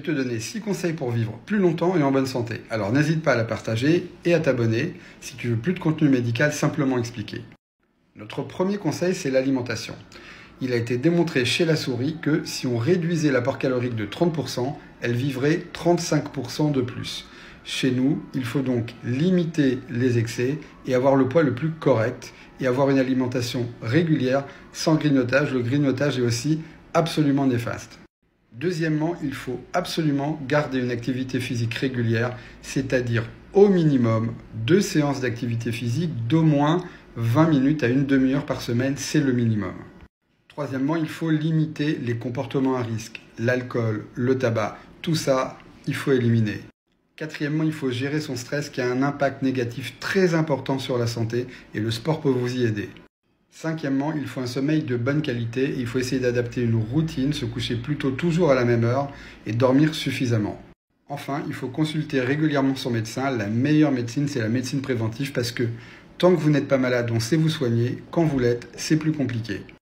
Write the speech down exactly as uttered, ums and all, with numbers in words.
te donner six conseils pour vivre plus longtemps et en bonne santé. Alors n'hésite pas à la partager et à t'abonner si tu veux plus de contenu médical simplement expliqué. Notre premier conseil, c'est l'alimentation. Il a été démontré chez la souris que si on réduisait l'apport calorique de trente pour cent, elle vivrait trente-cinq pour cent de plus. Chez nous, il faut donc limiter les excès et avoir le poids le plus correct et avoir une alimentation régulière sans grignotage. Le grignotage est aussi absolument néfaste. Deuxièmement, il faut absolument garder une activité physique régulière, c'est-à-dire au minimum deux séances d'activité physique d'au moins vingt minutes à une demi-heure par semaine, c'est le minimum. Troisièmement, il faut limiter les comportements à risque, l'alcool, le tabac, tout ça, il faut éliminer. Quatrièmement, il faut gérer son stress qui a un impact négatif très important sur la santé et le sport peut vous y aider. Cinquièmement, il faut un sommeil de bonne qualité et il faut essayer d'adapter une routine, se coucher plutôt toujours à la même heure et dormir suffisamment. Enfin, il faut consulter régulièrement son médecin. La meilleure médecine, c'est la médecine préventive parce que tant que vous n'êtes pas malade, on sait vous soigner. Quand vous l'êtes, c'est plus compliqué.